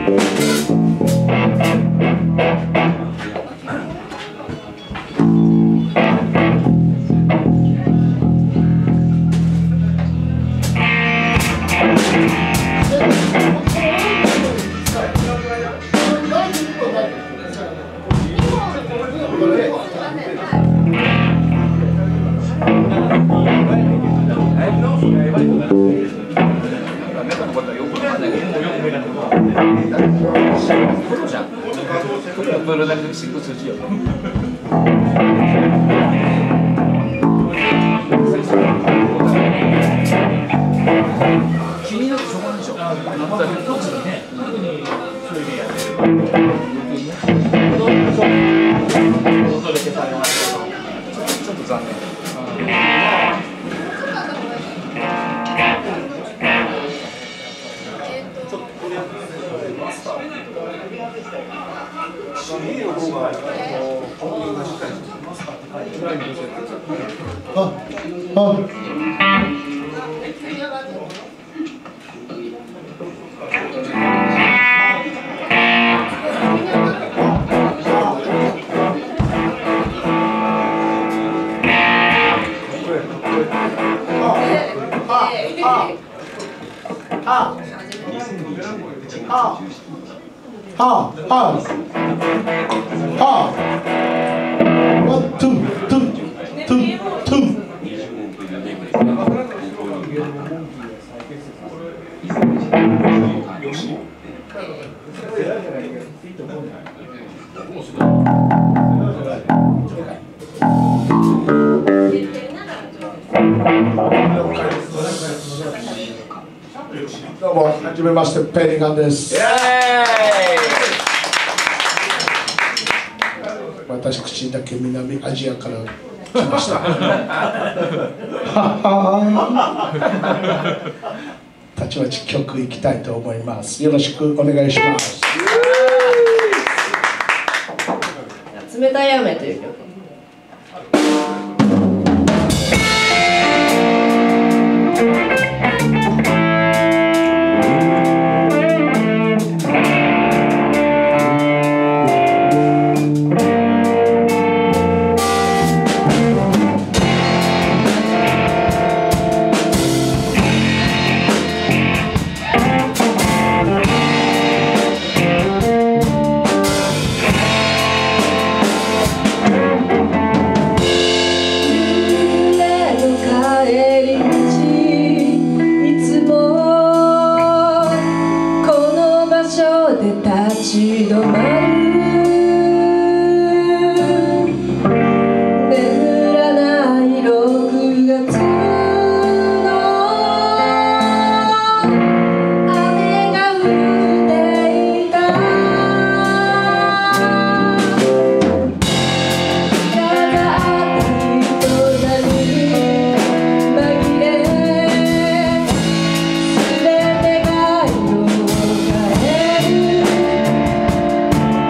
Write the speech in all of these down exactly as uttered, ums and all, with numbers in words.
どうも、はじめまして、ペリカンです。私だけ南アジアから来ました。たちまち曲いきたいと思います。よろしくお願いします。 冷たい雨という曲。 「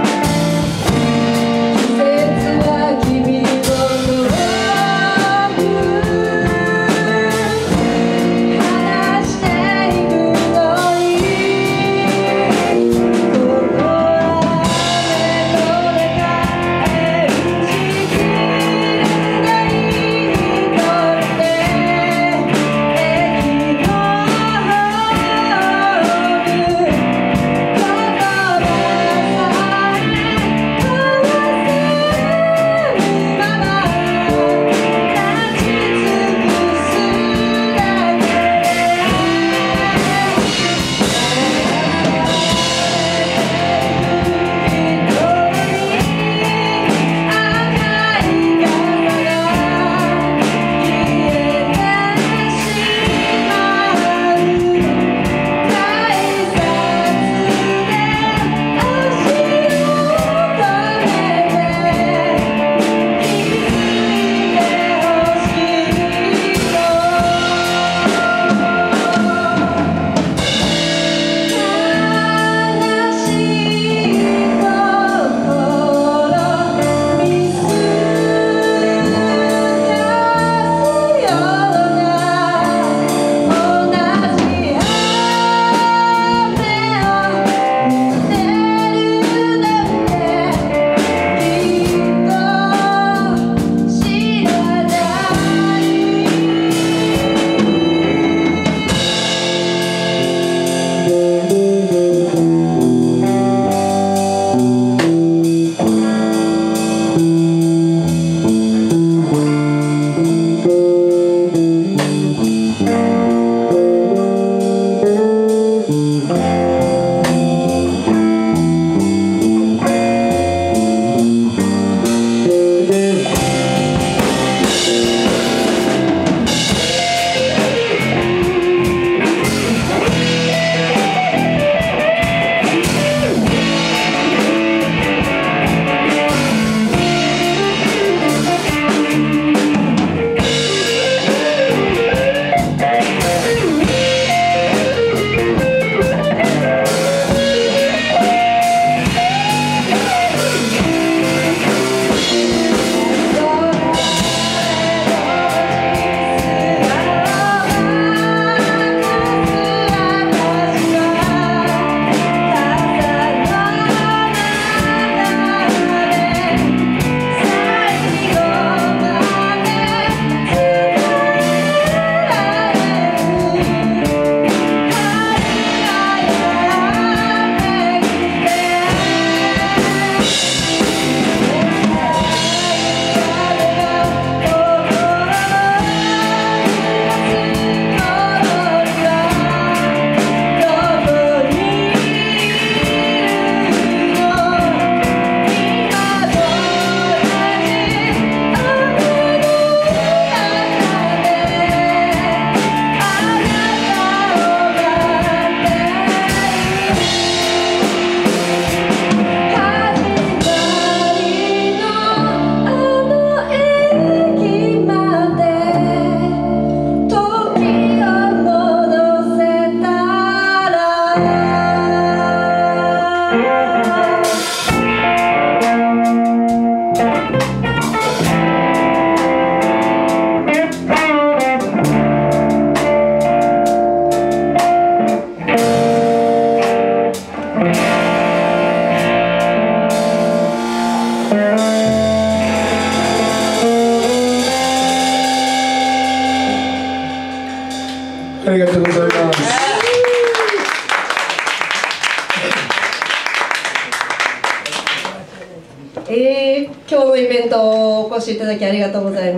今日のイベントお越しいただきありがとうございます。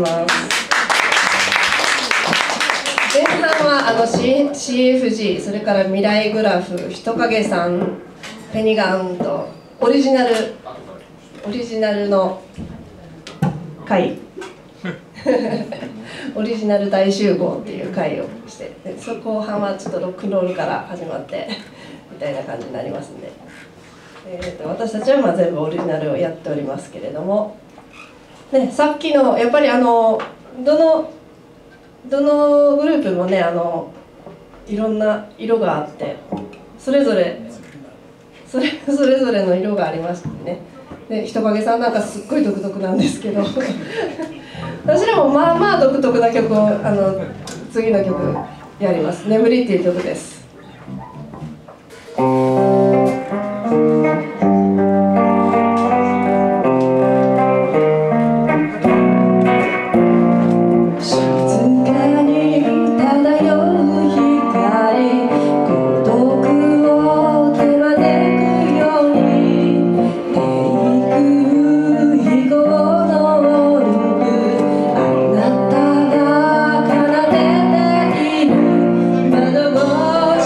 前半はあの シーエフジー、それから未来グラフ、人影さん、ペニガンとオリジナルオリジナルの会オリジナル大集合っていう会をして、でそ後半はちょっとロックンロールから始まってみたいな感じになりますんで、えー、と私たちはまあ全部オリジナルをやっておりますけれども、ね、さっきのやっぱりあのどのどのグループもね、あのいろんな色があって、それぞれそれそれぞれの色がありましてね。で人影さんなんかすっごい独特なんですけど私らもまあまあ独特な曲をあの次の曲やります「眠り」っていう曲です。窓越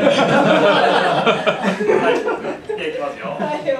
いきますよ。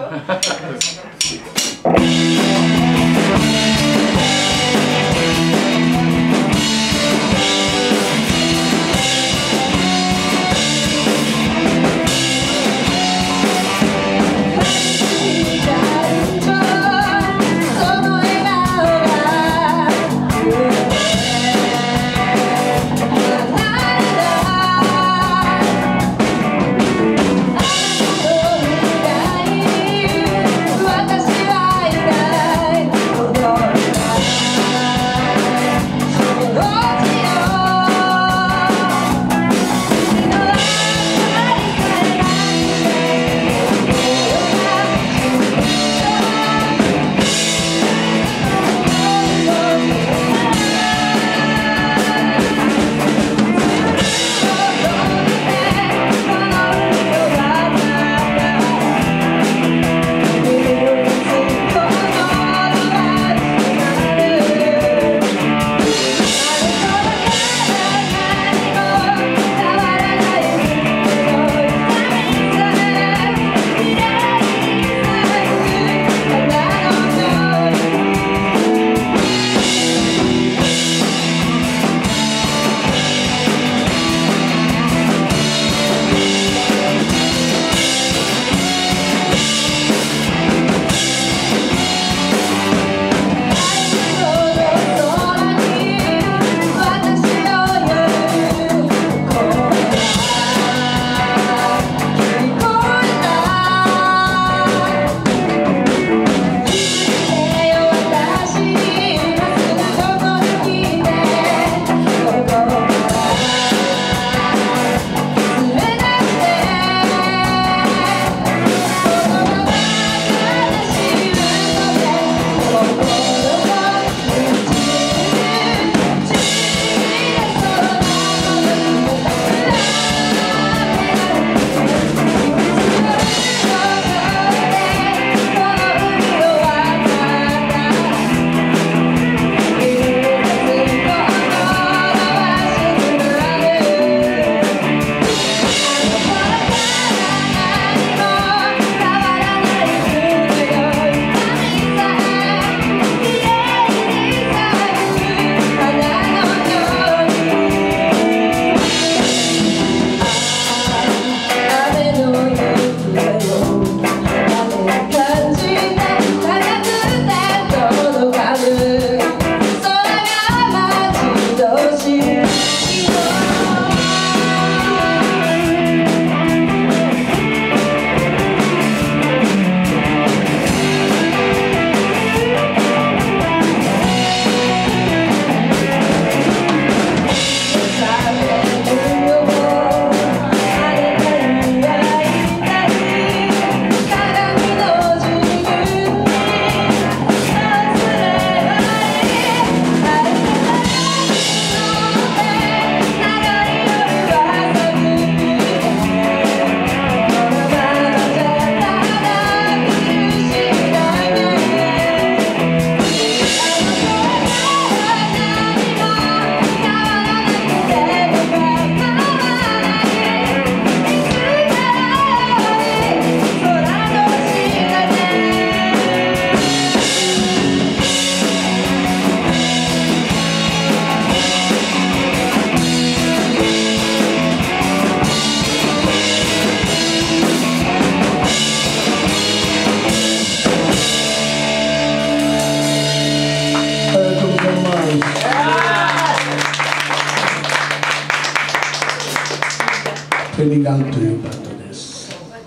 ペニガンというバンドです。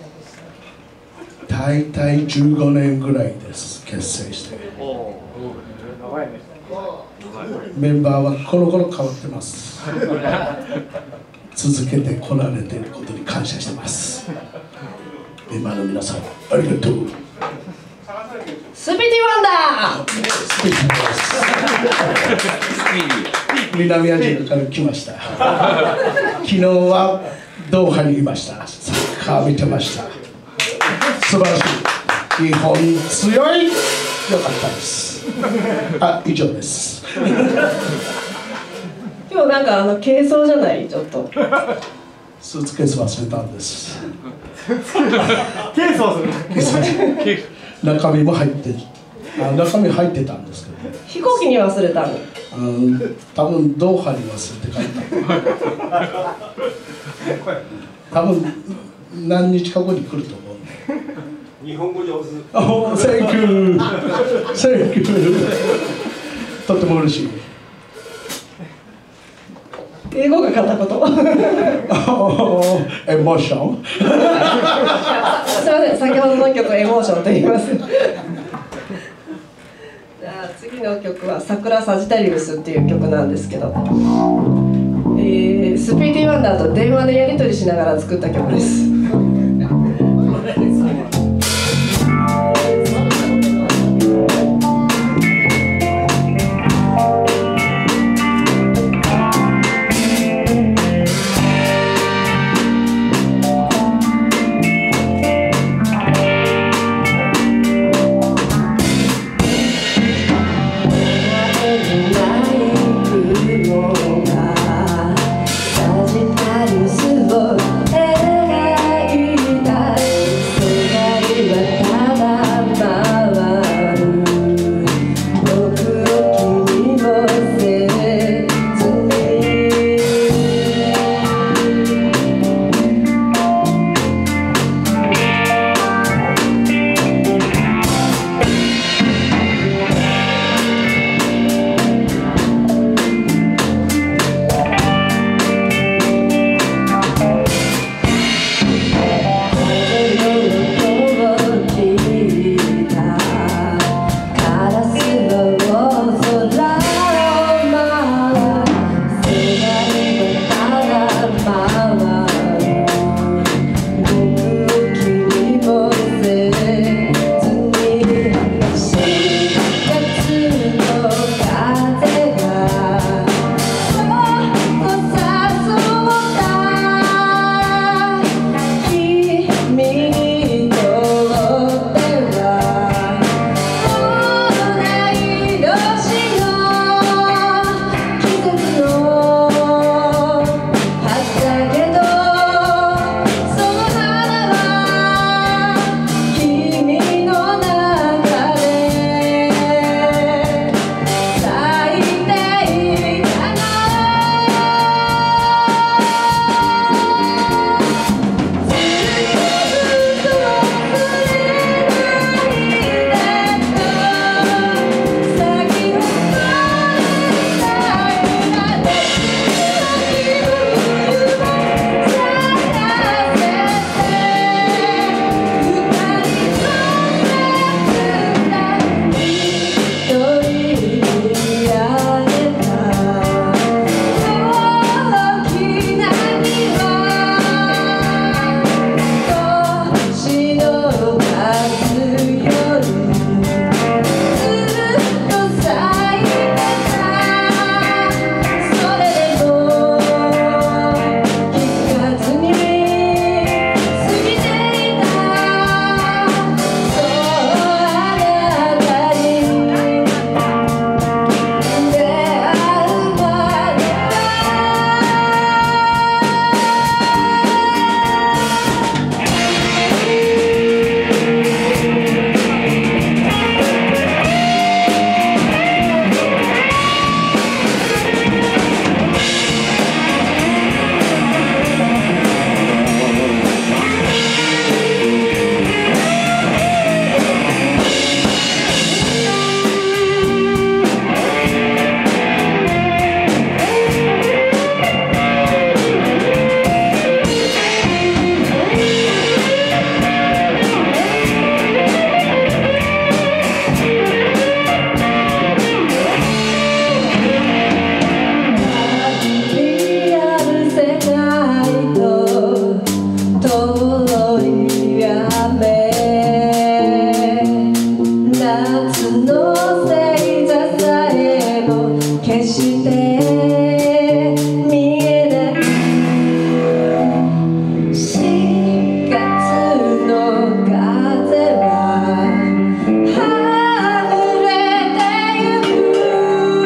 大体じゅうごねんぐらいです結成して。メンバーはコロコロ変わってます。続けてこられていることに感謝してます。メンバーの皆さんありがとう。 スピティワンダー。 スピティです。南アジアから来ました。昨日はドーハにいました。サッカー見てました。素晴らしい。日本強い。よかったです。あ、以上です。 今日なんかあの軽装じゃないちょっと。 スーツケース忘れたんです。 ケース忘れた。 中身も入ってあ中身入ってたんですけど、 飛行機に忘れたの。 あの多分ドーハに忘れて帰った。多分何日か後に来ると思う。 日本語上手。 おお、センキュー、センキュー。とても嬉しい。 英語が片言。 エモーション。 すみません、先ほどの曲エモーションと言います。じゃあ次の曲は「桜サジタリウス」っていう曲なんですけど、えー、スピーディーワンダーと電話でやり取りしながら作った曲です。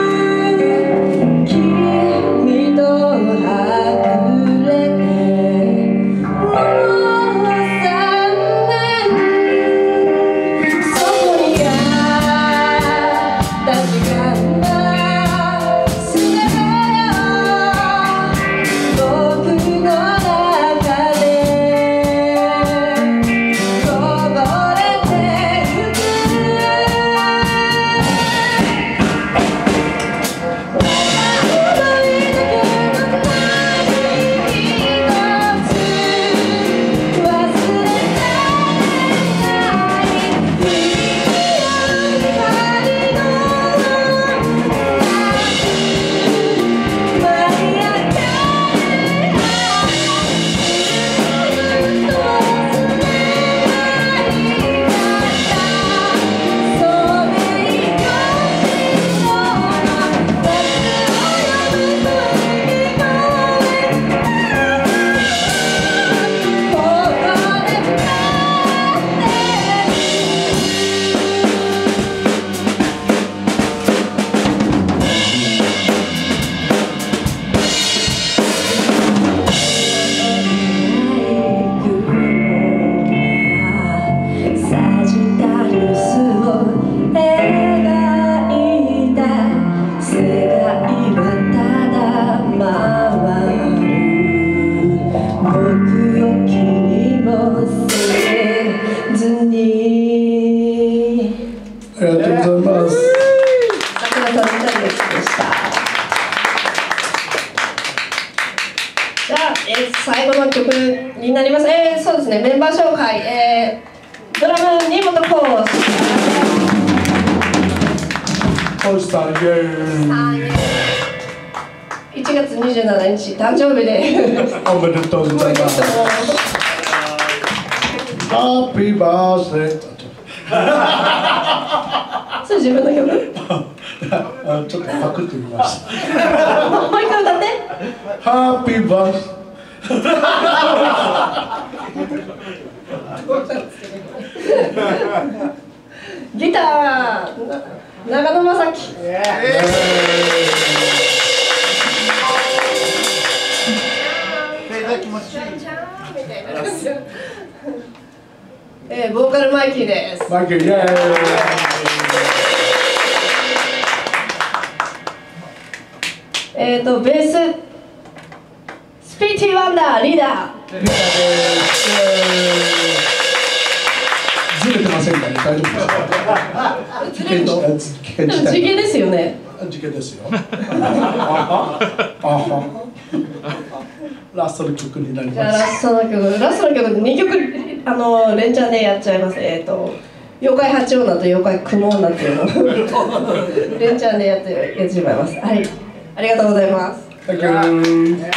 「 ます。えー、そうですね、メンバー紹介、えー、ドラム新本浩浩司さん、イエーイ。 いちがつにじゅうしちにち誕生日でおめでとうございます。ハッピーバースデー。 それ自分の曲？ あ、ちょっとパクってみました。 もう一回歌って。 ハッピーバースギター長野正樹。 気持ちいい。 えー、ボーカルマイキーです。 マイケル、イエーイ。 えっとベーススピーティーワンダーリーダー。 リーダーです。ずれてませんかね、大丈夫ですか。 ずれるの？ 危険地帯。 地形ですよね。 事件ですよ。あはあはラストの曲になりじゃあます。 ラストの曲、ラストの曲でにきょくあの連チャンでやっちゃいます。えっ、ー、と妖怪八女と妖怪雲女っていうのを連チャンでやってやってしまいます。はい、ありがとうございます。 Thank you.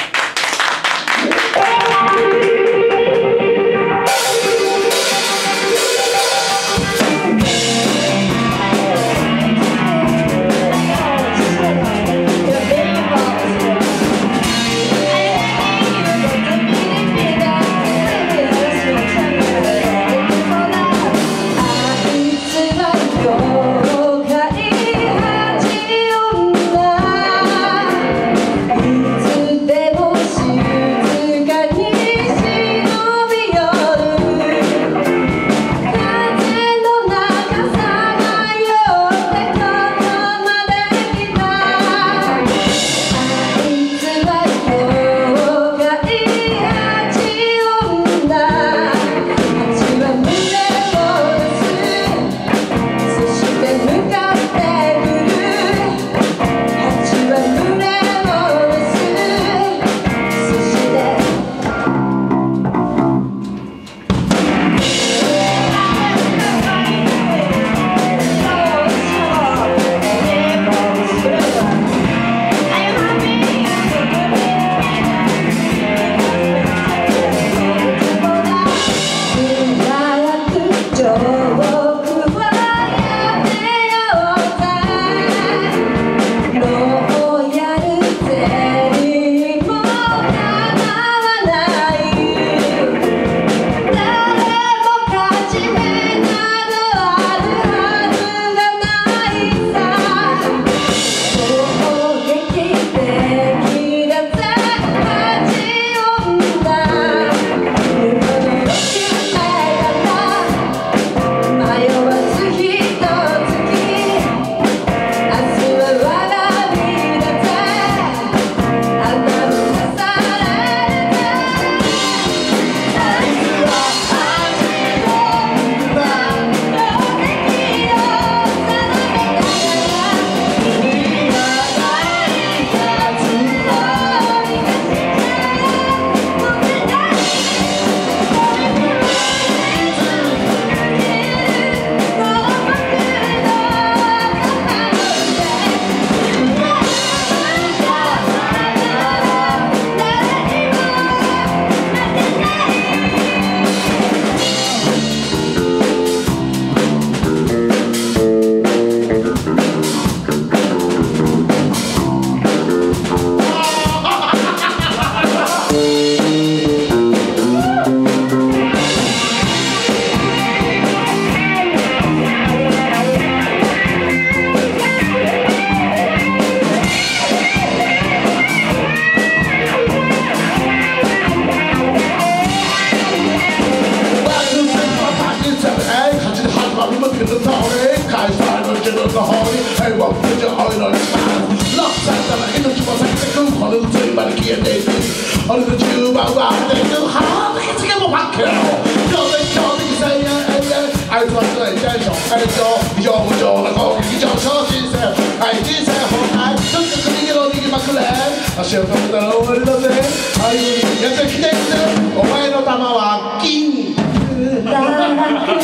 した